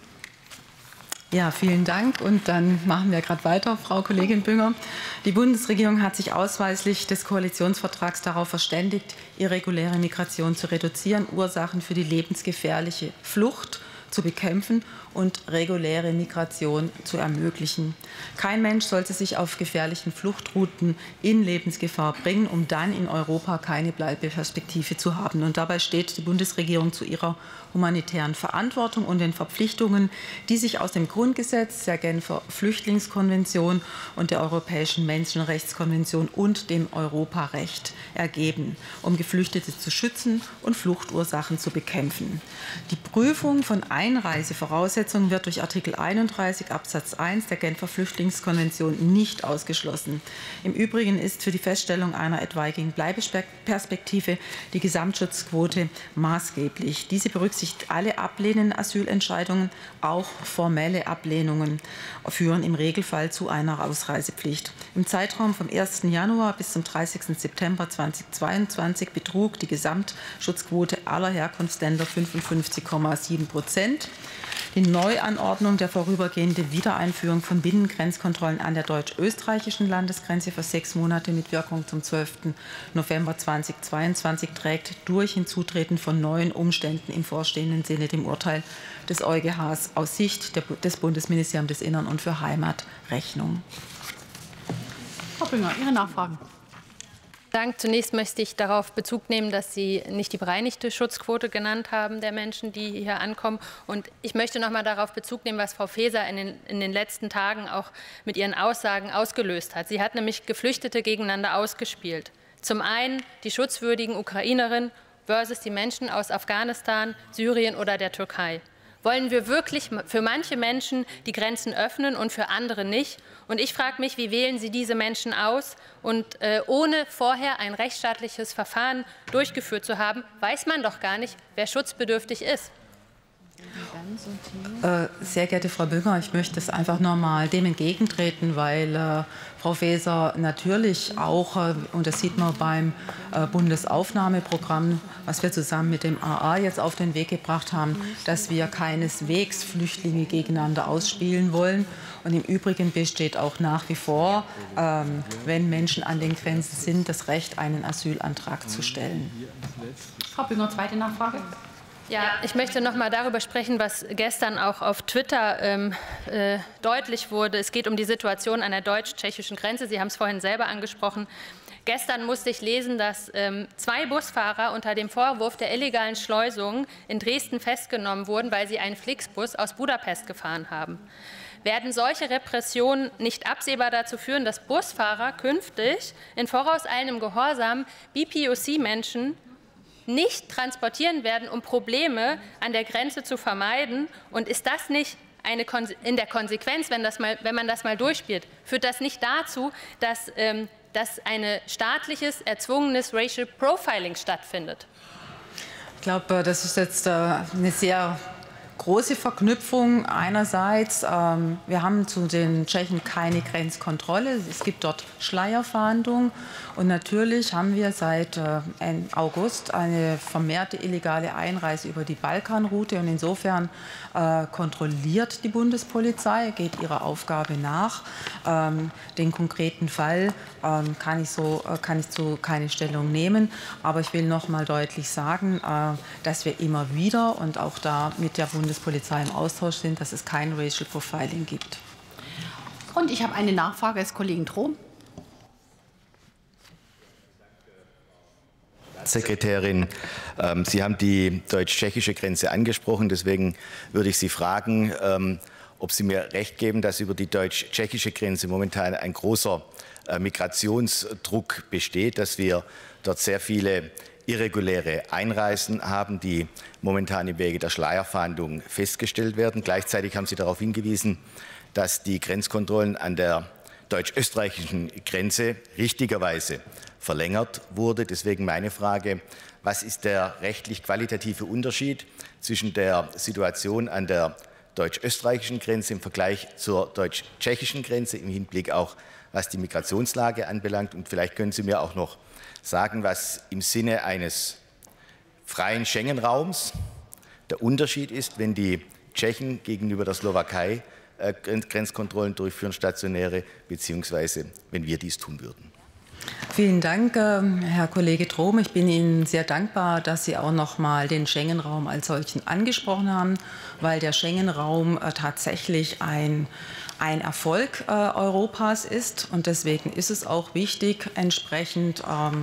[SPEAKER 2] Ja, vielen Dank. Und dann machen wir gerade weiter, Frau Kollegin Bünger. Die Bundesregierung hat sich ausweislich des Koalitionsvertrags darauf verständigt, irreguläre Migration zu reduzieren, Ursachen für die lebensgefährliche Flucht zu bekämpfen und reguläre Migration zu ermöglichen. Kein Mensch sollte sich auf gefährlichen Fluchtrouten in Lebensgefahr bringen, um dann in Europa keine Bleibeperspektive zu haben. Und dabei steht die Bundesregierung zu ihrer humanitären Verantwortung und den Verpflichtungen, die sich aus dem Grundgesetz, der Genfer Flüchtlingskonvention und der Europäischen Menschenrechtskonvention und dem Europarecht ergeben, um Geflüchtete zu schützen und Fluchtursachen zu bekämpfen. Die Prüfung von Einreisevoraussetzungen wird durch Artikel 31 Absatz 1 der Genfer Flüchtlingskonvention nicht ausgeschlossen. Im Übrigen ist für die Feststellung einer etwaigen Bleibeperspektive die Gesamtschutzquote maßgeblich. Diese berücksichtigt alle ablehnenden Asylentscheidungen, auch formelle Ablehnungen führen im Regelfall zu einer Ausreisepflicht. Im Zeitraum vom 1. Januar bis zum 30. September 2022 betrug die Gesamtschutzquote aller Herkunftsländer 55,7%. Die Neuanordnung der vorübergehenden Wiedereinführung von Binnengrenzkontrollen an der deutsch-österreichischen Landesgrenze für 6 Monate mit Wirkung zum 12. November 2022 trägt durch Hinzutreten von neuen Umständen im vorstehenden Sinne dem Urteil des EuGHs aus Sicht des Bundesministeriums des Innern und für Heimat Rechnung.
[SPEAKER 1] Frau Bünger, Ihre Nachfragen.
[SPEAKER 8] Zunächst möchte ich darauf Bezug nehmen, dass Sie nicht die bereinigte Schutzquote genannt haben der Menschen, die hier ankommen. Und ich möchte noch mal darauf Bezug nehmen, was Frau Faeser in den letzten Tagen auch mit ihren Aussagen ausgelöst hat. Sie hat nämlich Geflüchtete gegeneinander ausgespielt. Zum einen die schutzwürdigen Ukrainerinnen versus die Menschen aus Afghanistan, Syrien oder der Türkei. Wollen wir wirklich für manche Menschen die Grenzen öffnen und für andere nicht? Und ich frage mich, wie wählen Sie diese Menschen aus? Und ohne vorher ein rechtsstaatliches Verfahren durchgeführt zu haben, weiß man doch gar nicht, wer schutzbedürftig ist.
[SPEAKER 2] Sehr geehrte Frau Bünger, ich möchte es einfach noch mal dem entgegentreten, weil Frau Faeser natürlich auch, und das sieht man beim Bundesaufnahmeprogramm, was wir zusammen mit dem AA jetzt auf den Weg gebracht haben, dass wir keineswegs Flüchtlinge gegeneinander ausspielen wollen. Und im Übrigen besteht auch nach wie vor, wenn Menschen an den Grenzen sind, das Recht, einen Asylantrag zu stellen.
[SPEAKER 1] Frau Bünger, zweite Nachfrage.
[SPEAKER 8] Ja, ich möchte noch mal darüber sprechen, was gestern auch auf Twitter deutlich wurde. Es geht um die Situation an der deutsch-tschechischen Grenze. Sie haben es vorhin selber angesprochen. Gestern musste ich lesen, dass 2 Busfahrer unter dem Vorwurf der illegalen Schleusung in Dresden festgenommen wurden, weil sie einen Flixbus aus Budapest gefahren haben. Werden solche Repressionen nicht absehbar dazu führen, dass Busfahrer künftig in vorauseilendem Gehorsam BPOC-Menschen nicht transportieren werden, um Probleme an der Grenze zu vermeiden? Und ist das nicht in der Konsequenz, wenn man das mal durchspielt, führt das nicht dazu, dass ein staatliches, erzwungenes Racial Profiling stattfindet?
[SPEAKER 2] Ich glaube, das ist jetzt eine sehr große Verknüpfung. Einerseits, wir haben zu den Tschechen keine Grenzkontrolle. Es gibt dort Schleierfahndung. Und natürlich haben wir seit August eine vermehrte illegale Einreise über die Balkanroute. Und insofern kontrolliert die Bundespolizei, geht ihrer Aufgabe nach. Den konkreten Fall kann ich zu keine Stellung nehmen. Aber ich will noch mal deutlich sagen, dass wir immer wieder und auch da mit der Bundespolizei im Austausch sind, dass es kein Racial Profiling gibt.
[SPEAKER 1] Und ich habe eine Nachfrage des Kollegen Trom.
[SPEAKER 9] Sekretärin, Sie haben die deutsch-tschechische Grenze angesprochen. Deswegen würde ich Sie fragen, ob Sie mir recht geben, dass über die deutsch-tschechische Grenze momentan ein großer Migrationsdruck besteht, dass wir dort sehr viele irreguläre Einreisen haben, die momentan im Wege der Schleierfahndung festgestellt werden. Gleichzeitig haben Sie darauf hingewiesen, dass die Grenzkontrollen an der deutsch-österreichischen Grenze richtigerweise verlängert wurde. Deswegen meine Frage, was ist der rechtlich-qualitative Unterschied zwischen der Situation an der deutsch-österreichischen Grenze im Vergleich zur deutsch-tschechischen Grenze, im Hinblick auch, was die Migrationslage anbelangt? Und vielleicht können Sie mir auch noch sagen, was im Sinne eines freien Schengen-Raums der Unterschied ist, wenn die Tschechen gegenüber der Slowakei Grenzkontrollen durchführen, stationäre, beziehungsweise wenn wir dies tun würden.
[SPEAKER 2] Vielen Dank, Herr Kollege Trom. Ich bin Ihnen sehr dankbar, dass Sie auch noch mal den Schengen-Raum als solchen angesprochen haben, weil der Schengen-Raum tatsächlich ein Erfolg Europas ist. Und deswegen ist es auch wichtig, entsprechend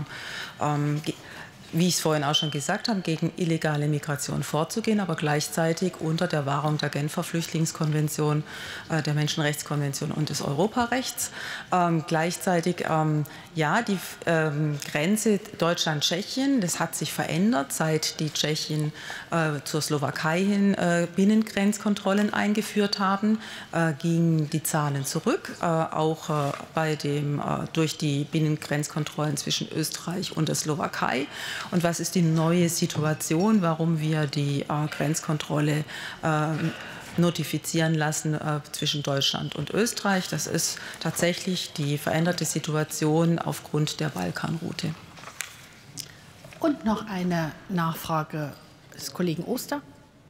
[SPEAKER 2] wie ich es vorhin auch schon gesagt habe, gegen illegale Migration vorzugehen, aber gleichzeitig unter der Wahrung der Genfer Flüchtlingskonvention, der Menschenrechtskonvention und des Europarechts. Gleichzeitig, ja, die Grenze Deutschland-Tschechien, das hat sich verändert, seit die Tschechen zur Slowakei hin Binnengrenzkontrollen eingeführt haben, gingen die Zahlen zurück, auch durch die Binnengrenzkontrollen zwischen Österreich und der Slowakei. Und was ist die neue Situation, warum wir die Grenzkontrolle notifizieren lassen zwischen Deutschland und Österreich? Das ist tatsächlich die veränderte Situation aufgrund der Balkanroute.
[SPEAKER 1] Und noch eine Nachfrage des Kollegen Oster.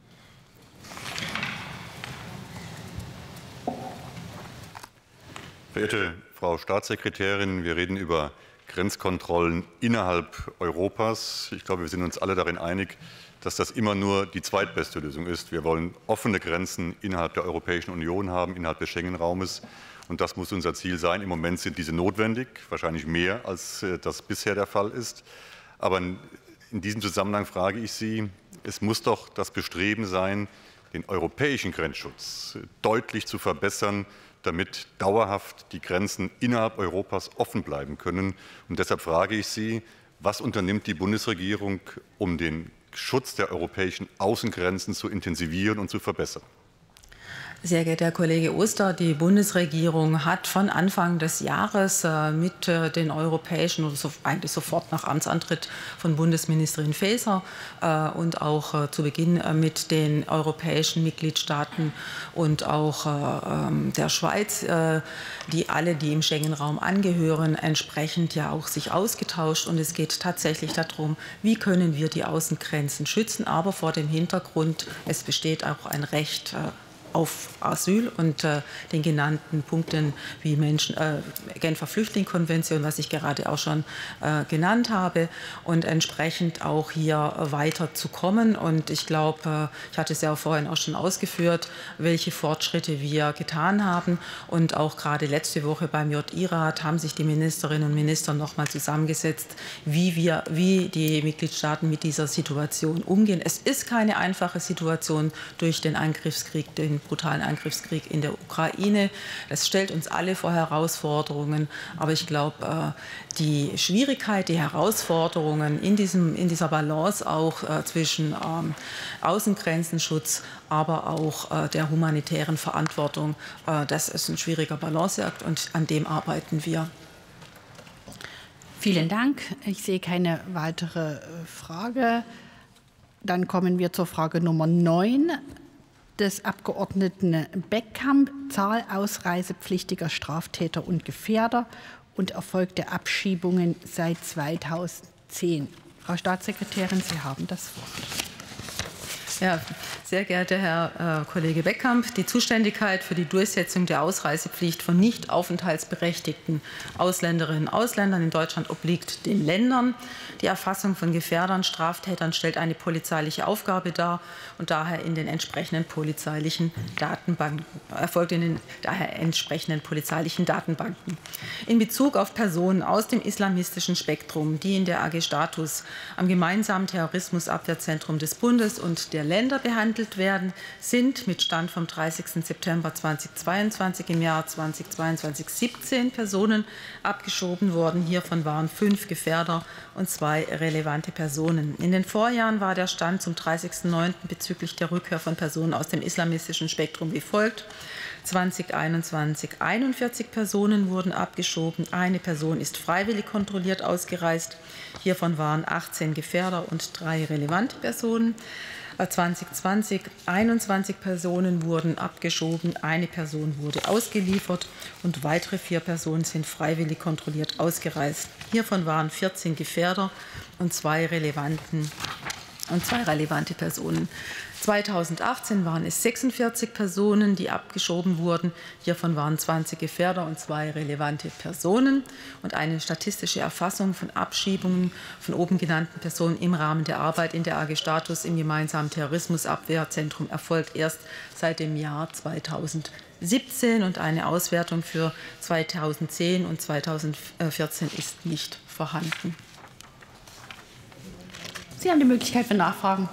[SPEAKER 7] Verehrte Frau Staatssekretärin, wir reden über Grenzkontrollen innerhalb Europas. Ich glaube, wir sind uns alle darin einig, dass das immer nur die zweitbeste Lösung ist. Wir wollen offene Grenzen innerhalb der Europäischen Union haben, innerhalb des Schengen-Raumes. Und das muss unser Ziel sein. Im Moment sind diese notwendig, wahrscheinlich mehr, als das bisher der Fall ist. Aber in diesem Zusammenhang frage ich Sie, es muss doch das Bestreben sein, den europäischen Grenzschutz deutlich zu verbessern, damit dauerhaft die Grenzen innerhalb Europas offen bleiben können. Und deshalb frage ich Sie, was unternimmt die Bundesregierung, um den Schutz der europäischen Außengrenzen zu intensivieren und zu verbessern?
[SPEAKER 2] Sehr geehrter Herr Kollege Oster, die Bundesregierung hat von Anfang des Jahres mit den europäischen, oder eigentlich sofort nach Amtsantritt von Bundesministerin Faeser und auch zu Beginn mit den europäischen Mitgliedstaaten und auch der Schweiz, die im Schengen-Raum angehören, entsprechend ja auch sich ausgetauscht. Und es geht tatsächlich darum, wie können wir die Außengrenzen schützen, aber vor dem Hintergrund, es besteht auch ein Recht auf Asyl und den genannten Punkten wie Genfer Flüchtlingskonvention, was ich gerade auch schon genannt habe, und entsprechend auch hier weiterzukommen. Und ich glaube, ich hatte es ja vorhin auch schon ausgeführt, welche Fortschritte wir getan haben. Und auch gerade letzte Woche beim JI-Rat haben sich die Ministerinnen und Minister noch mal zusammengesetzt, wie die Mitgliedstaaten mit dieser Situation umgehen. Es ist keine einfache Situation durch den brutalen Angriffskrieg in der Ukraine. Das stellt uns alle vor Herausforderungen. Aber ich glaube, die Schwierigkeit, die Herausforderungen in dieser Balance auch zwischen Außengrenzenschutz, aber auch der humanitären Verantwortung, das ist ein schwieriger Balanceakt und an dem arbeiten wir.
[SPEAKER 1] Vielen Dank. Ich sehe keine weitere Frage. Dann kommen wir zur Frage Nummer 9 des Abgeordneten Beckkamp. Zahl ausreisepflichtiger Straftäter und Gefährder und Erfolg der Abschiebungen seit 2010. Frau Staatssekretärin, Sie haben das Wort.
[SPEAKER 2] Ja, sehr geehrter Herr Kollege Beckkamp, die Zuständigkeit für die Durchsetzung der Ausreisepflicht von nicht aufenthaltsberechtigten Ausländerinnen und Ausländern in Deutschland obliegt den Ländern. Die Erfassung von Gefährdern, Straftätern stellt eine polizeiliche Aufgabe dar und daher in den entsprechenden polizeilichen Datenbanken erfolgt daher entsprechenden polizeilichen Datenbanken. In Bezug auf Personen aus dem islamistischen Spektrum, die in der AG Status am gemeinsamen Terrorismusabwehrzentrum des Bundes und der Länder behandelt werden, sind mit Stand vom 30. September 2022 im Jahr 2022 17 Personen abgeschoben worden. Hiervon waren 5 Gefährder und 2 relevante Personen. In den Vorjahren war der Stand zum 30.09. bezüglich der Rückkehr von Personen aus dem islamistischen Spektrum wie folgt. 2021 41 Personen wurden abgeschoben. Eine Person ist freiwillig kontrolliert ausgereist. Hiervon waren 18 Gefährder und 3 relevante Personen. 2020 21 Personen wurden abgeschoben, eine Person wurde ausgeliefert und weitere 4 Personen sind freiwillig kontrolliert ausgereist. Hiervon waren 14 Gefährder und 2 relevante Personen. 2018 waren es 46 Personen, die abgeschoben wurden. Hiervon waren 20 Gefährder und 2 relevante Personen. Und eine statistische Erfassung von Abschiebungen von oben genannten Personen im Rahmen der Arbeit in der AG Status im gemeinsamen Terrorismusabwehrzentrum erfolgt erst seit dem Jahr 2017. Und eine Auswertung für 2010 und 2014 ist nicht vorhanden.
[SPEAKER 1] Sie haben die Möglichkeit für Nachfragen.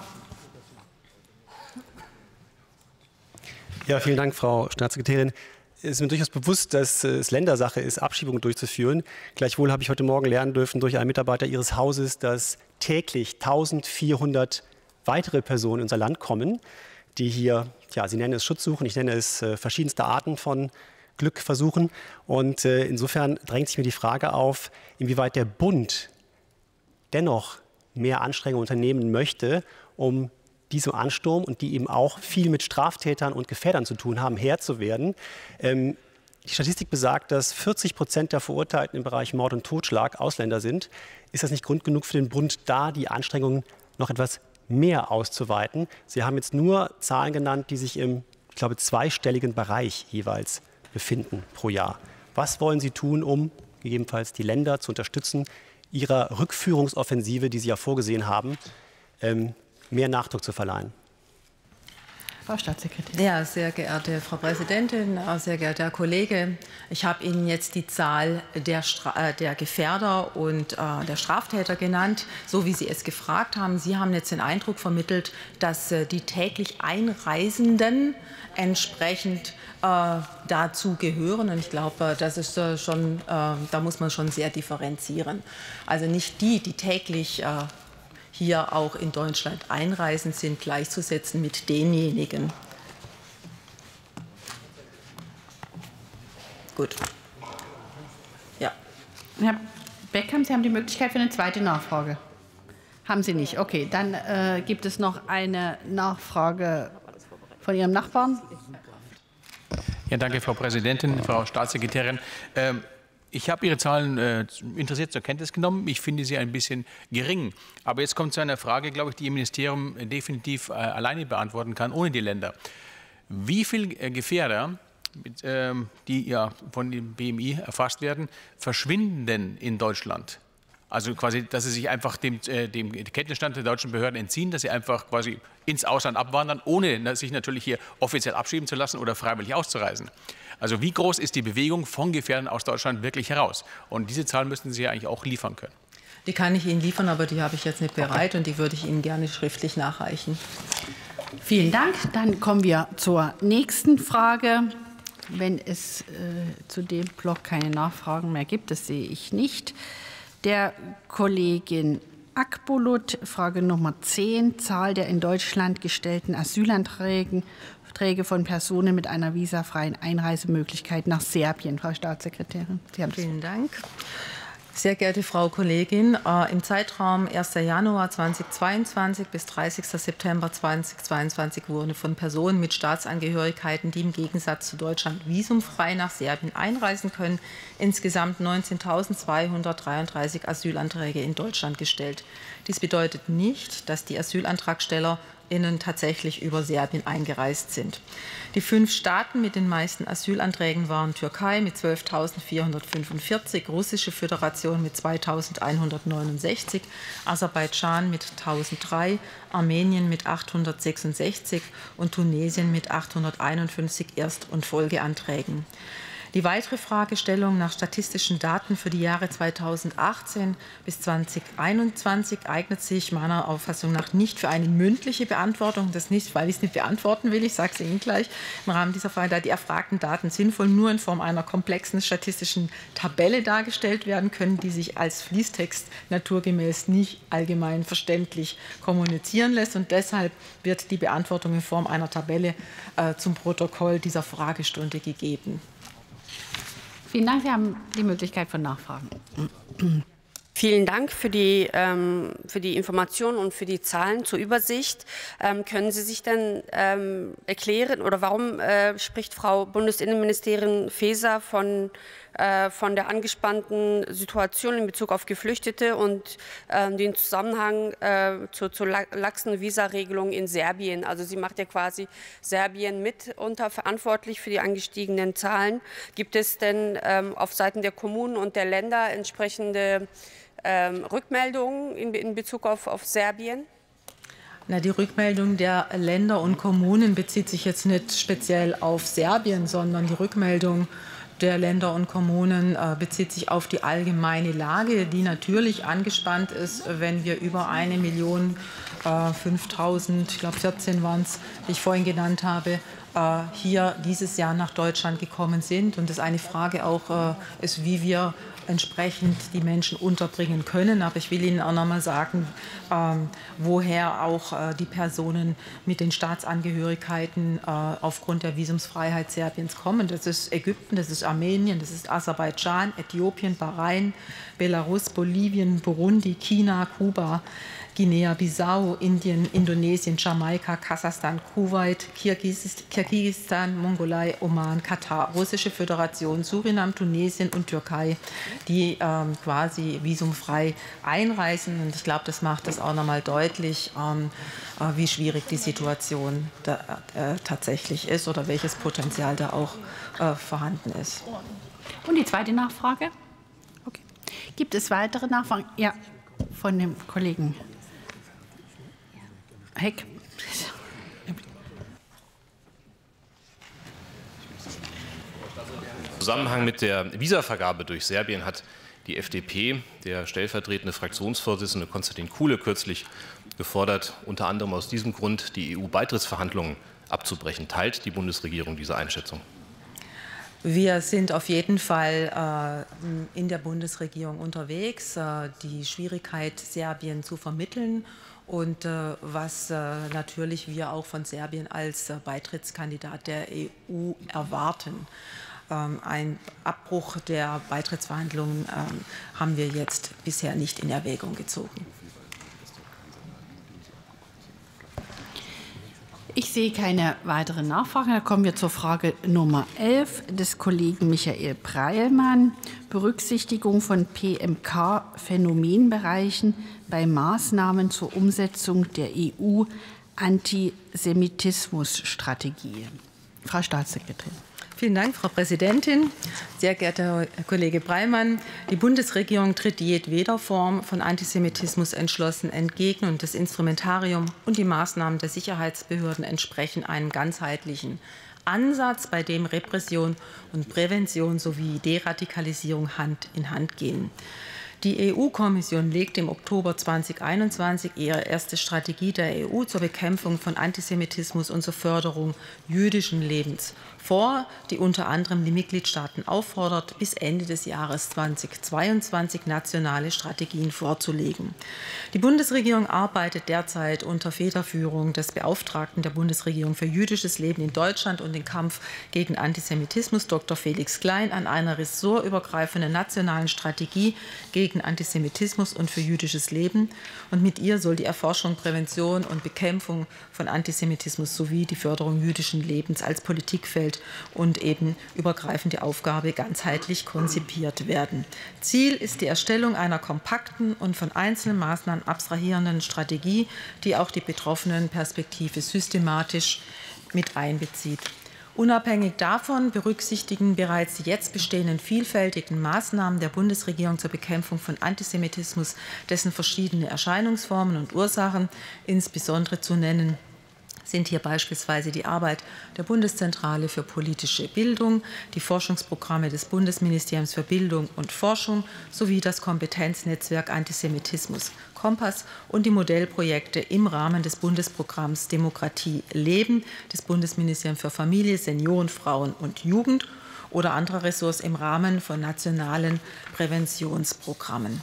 [SPEAKER 4] Ja, vielen Dank, Frau Staatssekretärin. Es ist mir durchaus bewusst, dass es Ländersache ist, Abschiebungen durchzuführen. Gleichwohl habe ich heute Morgen lernen dürfen durch einen Mitarbeiter Ihres Hauses, dass täglich 1400 weitere Personen in unser Land kommen, die hier, ja, Sie nennen es Schutz suchen, ich nenne es verschiedenste Arten von Glück versuchen. Und insofern drängt sich mir die Frage auf, inwieweit der Bund dennoch mehr Anstrengungen unternehmen möchte, um diesem Ansturm und die eben auch viel mit Straftätern und Gefährdern zu tun haben, Herr zu werden. Die Statistik besagt, dass 40% der Verurteilten im Bereich Mord und Totschlag Ausländer sind. Ist das nicht Grund genug für den Bund, da die Anstrengungen noch etwas mehr auszuweiten? Sie haben jetzt nur Zahlen genannt, die sich im, ich glaube, zweistelligen Bereich jeweils befinden pro Jahr. Was wollen Sie tun, um gegebenenfalls die Länder zu unterstützen, ihrer Rückführungsoffensive, die Sie ja vorgesehen haben, mehr Nachdruck zu verleihen?
[SPEAKER 1] Frau Staatssekretärin.
[SPEAKER 2] Ja, sehr geehrte Frau Präsidentin, sehr geehrter Herr Kollege, ich habe Ihnen jetzt die Zahl der Gefährder und der Straftäter genannt, so wie Sie es gefragt haben. Sie haben jetzt den Eindruck vermittelt, dass die täglich Einreisenden entsprechend dazu gehören. Und ich glaube, das ist schon, da muss man schon sehr differenzieren. Also nicht die täglich hier auch in Deutschland einreisen, sind gleichzusetzen mit denjenigen. Gut. Ja.
[SPEAKER 1] Herr Beckkamp, Sie haben die Möglichkeit für eine zweite Nachfrage. Haben Sie nicht? Okay, dann gibt es noch eine Nachfrage von Ihrem Nachbarn.
[SPEAKER 6] Ja, danke, Frau Präsidentin, Frau Staatssekretärin. Ich habe Ihre Zahlen interessiert zur Kenntnis genommen. Ich finde sie ein bisschen gering. Aber jetzt kommt zu einer Frage, glaube ich, die Ihr Ministerium definitiv alleine beantworten kann, ohne die Länder. wie viele Gefährder, die ja von dem BMI erfasst werden, verschwinden denn in Deutschland? Also quasi, dass sie sich einfach dem Kenntnisstand der deutschen Behörden entziehen, dass sie einfach quasi ins Ausland abwandern, ohne sich natürlich hier offiziell abschieben zu lassen oder freiwillig auszureisen. Also wie groß ist die Bewegung von Gefährdern aus Deutschland wirklich heraus? Und diese Zahlen müssten Sie ja eigentlich auch liefern können.
[SPEAKER 2] Die kann ich Ihnen liefern, aber die habe ich jetzt nicht bereit und die würde ich Ihnen gerne schriftlich nachreichen.
[SPEAKER 1] Vielen Dank. Dann kommen wir zur nächsten Frage. Wenn es zu dem Block keine Nachfragen mehr gibt, das sehe ich nicht. Der Kollegin Akbulut, Frage Nummer 10, Zahl der in Deutschland gestellten Asylanträge von Personen mit einer visafreien Einreisemöglichkeit nach Serbien. Frau Staatssekretärin, Sie haben
[SPEAKER 2] Vielen Dank. Sehr geehrte Frau Kollegin, im Zeitraum 1. Januar 2022 bis 30. September 2022 wurden von Personen mit Staatsangehörigkeiten, die im Gegensatz zu Deutschland visumfrei nach Serbien einreisen können, insgesamt 19.233 Asylanträge in Deutschland gestellt. Dies bedeutet nicht, dass die AsylantragstellerInnen tatsächlich über Serbien eingereist sind. Die 5 Staaten mit den meisten Asylanträgen waren Türkei mit 12.445, Russische Föderation mit 2.169, Aserbaidschan mit 1.003, Armenien mit 866 und Tunesien mit 851 Erst- und Folgeanträgen. Die weitere Fragestellung nach statistischen Daten für die Jahre 2018 bis 2021 eignet sich meiner Auffassung nach nicht für eine mündliche Beantwortung. Das nicht, weil ich es nicht beantworten will, ich sage es Ihnen gleich im Rahmen dieser Frage, da die erfragten Daten sinnvoll nur in Form einer komplexen statistischen Tabelle dargestellt werden können, die sich als Fließtext naturgemäß nicht allgemein verständlich kommunizieren lässt. Und deshalb wird die Beantwortung in Form einer Tabelle zum Protokoll dieser Fragestunde gegeben.
[SPEAKER 1] Vielen Dank. Sie haben die Möglichkeit von Nachfragen.
[SPEAKER 10] Vielen Dank für die Informationen und für die Zahlen zur Übersicht. Können Sie sich denn erklären oder warum spricht Frau Bundesinnenministerin Faeser von der angespannten Situation in Bezug auf Geflüchtete und den Zusammenhang zur laxen Visaregelung in Serbien? Also sie macht ja quasi Serbien mitunter verantwortlich für die angestiegenen Zahlen. Gibt es denn auf Seiten der Kommunen und der Länder entsprechende Rückmeldungen in Bezug auf Serbien?
[SPEAKER 2] Na, die Rückmeldung der Länder und Kommunen bezieht sich jetzt nicht speziell auf Serbien, sondern die Rückmeldung der Länder und Kommunen bezieht sich auf die allgemeine Lage, die natürlich angespannt ist, wenn wir über 1.005.000, ich glaube 14 waren es, die ich vorhin genannt habe, hier dieses Jahr nach Deutschland gekommen sind. Und das eine Frage auch ist, wie wir entsprechend die Menschen unterbringen können. Aber ich will Ihnen auch noch mal sagen, woher auch die Personen mit den Staatsangehörigkeiten aufgrund der Visumsfreiheit Serbiens kommen. Das ist Ägypten, das ist Armenien, das ist Aserbaidschan, Äthiopien, Bahrain, Belarus, Bolivien, Burundi, China, Kuba, Guinea-Bissau, Indien, Indonesien, Jamaika, Kasachstan, Kuwait, Kirgisistan, Mongolei, Oman, Katar, Russische Föderation, Surinam, Tunesien und Türkei, die quasi visumfrei einreisen. Und ich glaube, das macht das auch nochmal deutlich, wie schwierig die Situation da, tatsächlich ist oder welches Potenzial da auch vorhanden ist.
[SPEAKER 1] Und die zweite Nachfrage? Okay. Gibt es weitere Nachfragen? Ja, von dem Kollegen Heck.
[SPEAKER 11] Im Zusammenhang mit der Visavergabe durch Serbien hat die FDP, der stellvertretende Fraktionsvorsitzende Konstantin Kuhle, kürzlich gefordert, unter anderem aus diesem Grund die EU-Beitrittsverhandlungen abzubrechen. Teilt die Bundesregierung diese Einschätzung?
[SPEAKER 2] Wir sind auf jeden Fall in der Bundesregierung unterwegs, die Schwierigkeit, Serbien zu vermitteln und was natürlich wir auch von Serbien als Beitrittskandidat der EU erwarten. Ein Abbruch der Beitrittsverhandlungen haben wir jetzt bisher nicht in Erwägung gezogen.
[SPEAKER 1] Ich sehe keine weiteren Nachfragen. Da kommen wir zur Frage Nummer 11 des Kollegen Michael Breilmann. Berücksichtigung von PMK-Phänomenbereichen bei Maßnahmen zur Umsetzung der EU-Antisemitismusstrategie. Frau Staatssekretärin.
[SPEAKER 2] Vielen Dank, Frau Präsidentin. Sehr geehrter Herr Kollege Breimann, die Bundesregierung tritt jedweder Form von Antisemitismus entschlossen entgegen und das Instrumentarium und die Maßnahmen der Sicherheitsbehörden entsprechen einem ganzheitlichen Ansatz, bei dem Repression und Prävention sowie Deradikalisierung Hand in Hand gehen. Die EU-Kommission legte im Oktober 2021 ihre erste Strategie der EU zur Bekämpfung von Antisemitismus und zur Förderung jüdischen Lebens vor, die unter anderem die Mitgliedstaaten auffordert, bis Ende des Jahres 2022 nationale Strategien vorzulegen. Die Bundesregierung arbeitet derzeit unter Federführung des Beauftragten der Bundesregierung für jüdisches Leben in Deutschland und den Kampf gegen Antisemitismus, Dr. Felix Klein, an einer ressortübergreifenden nationalen Strategie gegen Antisemitismus und für jüdisches Leben. Und mit ihr soll die Erforschung, Prävention und Bekämpfung von Antisemitismus sowie die Förderung jüdischen Lebens als Politikfeld und eben übergreifende Aufgabe ganzheitlich konzipiert werden. Ziel ist die Erstellung einer kompakten und von einzelnen Maßnahmen abstrahierenden Strategie, die auch die betroffenen Perspektive systematisch mit einbezieht. Unabhängig davon berücksichtigen bereits die jetzt bestehenden vielfältigen Maßnahmen der Bundesregierung zur Bekämpfung von Antisemitismus, dessen verschiedene Erscheinungsformen und Ursachen, insbesondere zu nennen sind hier beispielsweise die Arbeit der Bundeszentrale für politische Bildung, die Forschungsprogramme des Bundesministeriums für Bildung und Forschung sowie das Kompetenznetzwerk Antisemitismus Kompass und die Modellprojekte im Rahmen des Bundesprogramms Demokratie leben des Bundesministeriums für Familie, Senioren, Frauen und Jugend oder andere Ressorts im Rahmen von nationalen Präventionsprogrammen.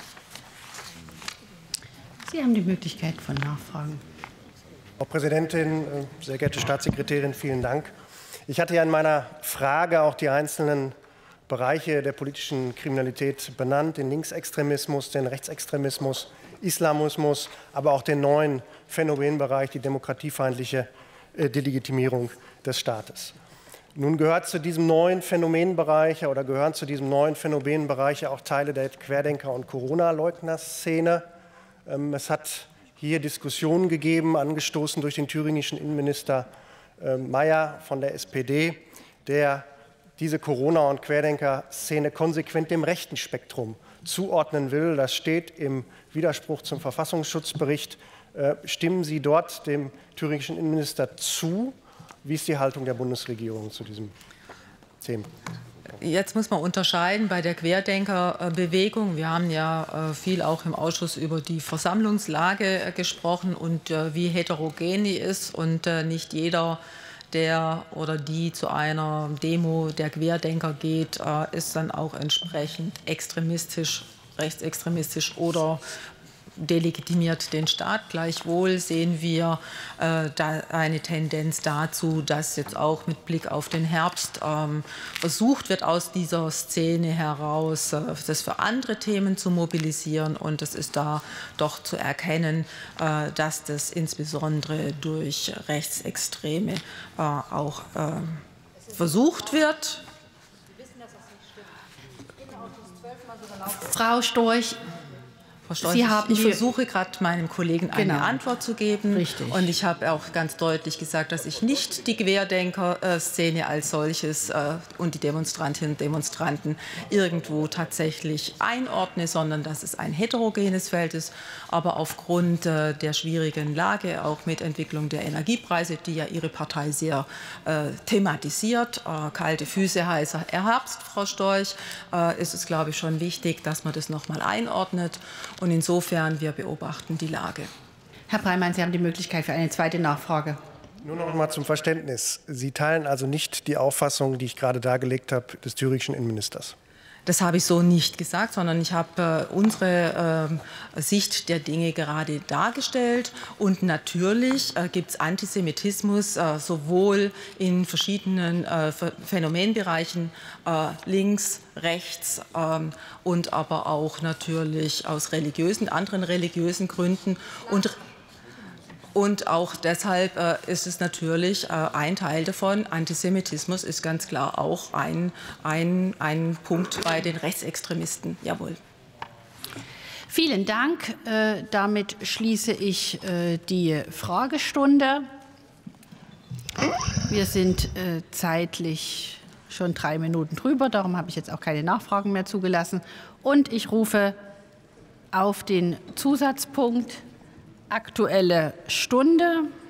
[SPEAKER 1] Sie haben die Möglichkeit von Nachfragen.
[SPEAKER 12] Frau Präsidentin, sehr geehrte Staatssekretärin, vielen Dank. Ich hatte ja in meiner Frage auch die einzelnen Bereiche der politischen Kriminalität benannt, den Linksextremismus, den Rechtsextremismus, Islamismus, aber auch den neuen Phänomenbereich, die demokratiefeindliche Delegitimierung des Staates. Nun gehört zu diesem neuen Phänomenbereich oder gehören zu diesem neuen Phänomenbereich auch Teile der Querdenker- und Corona-Leugner-Szene. Es hat hier Diskussionen gegeben, angestoßen durch den thüringischen Innenminister Mayer von der SPD, der diese Corona- und Querdenker-Szene konsequent dem rechten Spektrum zuordnen will. Das steht im Widerspruch zum Verfassungsschutzbericht. Stimmen Sie dort dem thüringischen Innenminister zu? Wie ist die Haltung der Bundesregierung zu diesem Thema?
[SPEAKER 2] Jetzt muss man unterscheiden bei der Querdenkerbewegung. Wir haben ja viel auch im Ausschuss über die Versammlungslage gesprochen und wie heterogen die ist. Und nicht jeder, der oder die zu einer Demo der Querdenker geht, ist dann auch entsprechend extremistisch, rechtsextremistisch oder delegitimiert den Staat. Gleichwohl sehen wir da eine Tendenz dazu, dass jetzt auch mit Blick auf den Herbst versucht wird, aus dieser Szene heraus das für andere Themen zu mobilisieren. Und es ist da doch zu erkennen, dass das insbesondere durch Rechtsextreme auch versucht wird.
[SPEAKER 1] Frau Storch,
[SPEAKER 2] ich versuche gerade meinem Kollegen eine Antwort zu geben.
[SPEAKER 1] Richtig.
[SPEAKER 2] Und ich habe auch ganz deutlich gesagt, dass ich nicht die Querdenker-Szene als solches und die Demonstrantinnen und Demonstranten irgendwo tatsächlich einordne, sondern dass es ein heterogenes Feld ist. Aber aufgrund der schwierigen Lage, auch mit Entwicklung der Energiepreise, die ja Ihre Partei sehr thematisiert, kalte Füße, heißer Herbst, Frau Storch, ist es, glaube ich, schon wichtig, dass man das noch mal einordnet. Und insofern, wir beobachten die Lage.
[SPEAKER 1] Herr Breimann, Sie haben die Möglichkeit für eine zweite Nachfrage.
[SPEAKER 12] Nur noch mal zum Verständnis. Sie teilen also nicht die Auffassung, die ich gerade dargelegt habe, des thüringischen Innenministers?
[SPEAKER 2] Das habe ich so nicht gesagt, sondern ich habe unsere Sicht der Dinge gerade dargestellt. Und natürlich gibt es Antisemitismus sowohl in verschiedenen Phänomenbereichen, links, rechts und aber auch natürlich aus anderen religiösen Gründen. Und auch deshalb ist es natürlich ein Teil davon. Antisemitismus ist ganz klar auch ein Punkt bei den Rechtsextremisten. Jawohl.
[SPEAKER 1] Vielen Dank. Damit schließe ich die Fragestunde. Wir sind zeitlich schon 3 Minuten drüber, darum habe ich jetzt auch keine Nachfragen mehr zugelassen. Und ich rufe auf den Zusatzpunkt Aktuelle Stunde